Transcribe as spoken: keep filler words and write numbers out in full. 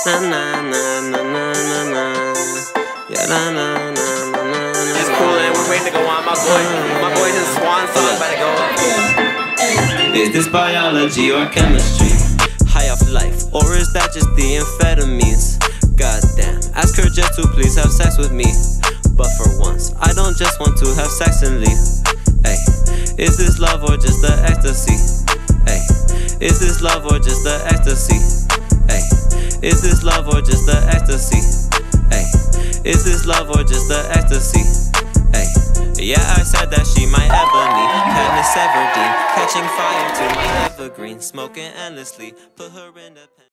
Na na na na na na na. Yeah, na na na na na. It's cool and we're ready to go on. My boys, my boys in Swan Song about to go. Is this biology or chemistry? High off life, or is that just the amphetamines? Goddamn, ask her just to please have sex with me. But for once, I don't just want to have sex and leave. Ay, is this love or just the ecstasy? Ay, is this love or just the ecstasy? Ay, is this love or just the ecstasy? Ay, is this love or just the ecstasy? Ay, yeah, I said that she my ebony, Katniss Everdeen, catching fire to my evergreen, smoking endlessly, put her in the pen.